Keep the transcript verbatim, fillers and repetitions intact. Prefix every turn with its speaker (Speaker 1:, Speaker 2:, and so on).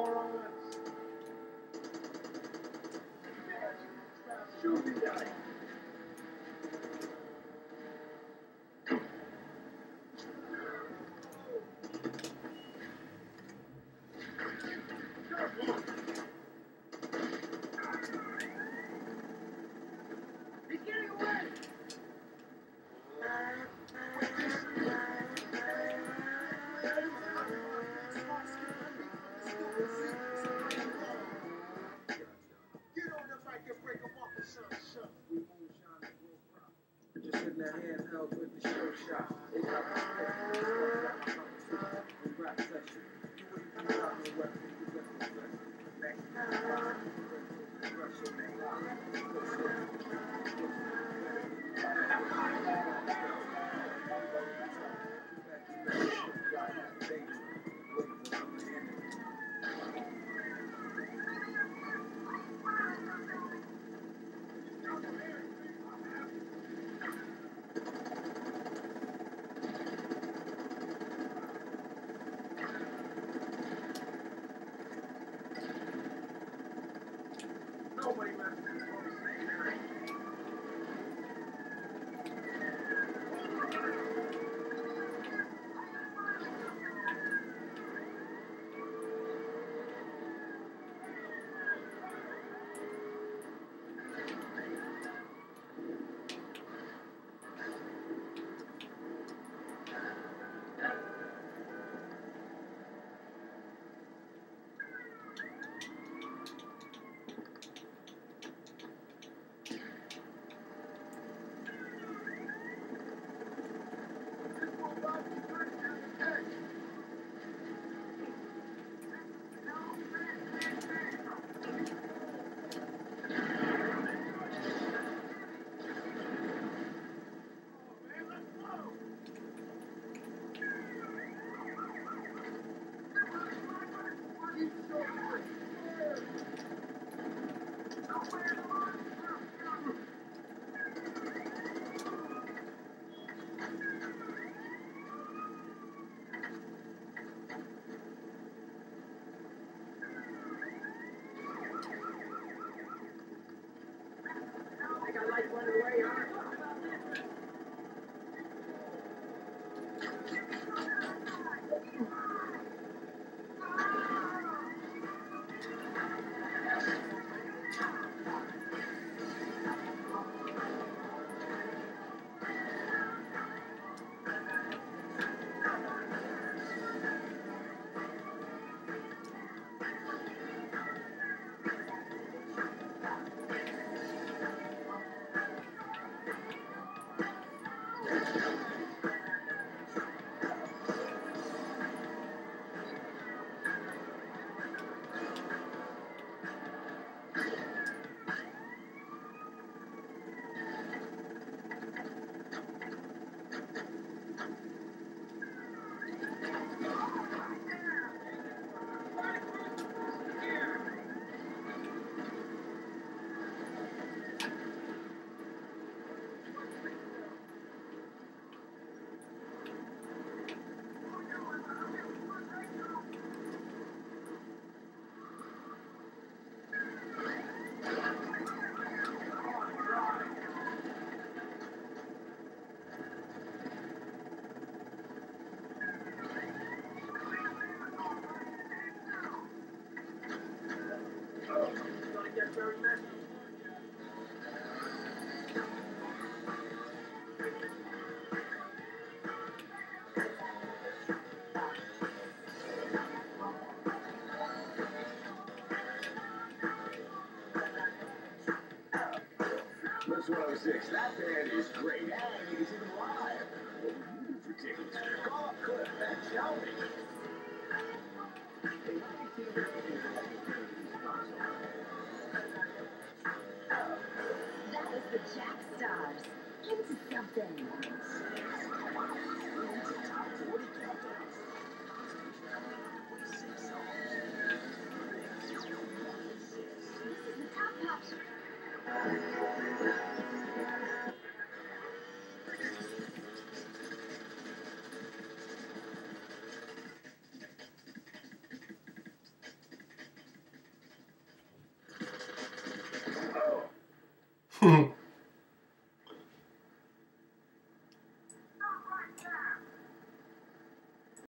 Speaker 1: morons. Shoot me down. He's getting away!
Speaker 2: Just sitting there handheld with the show shot. They got my rap session. Do what you do out in the west. You get the best. Back to the Russia, man.
Speaker 1: Nobody left me. I got light running away, huh? Plus one oh six, that band is great, and he's even live. What would you do for tickets? Call up Cliff and tell me.
Speaker 3: That was the Jack Stars. Into something.
Speaker 1: It's a top forty countdown.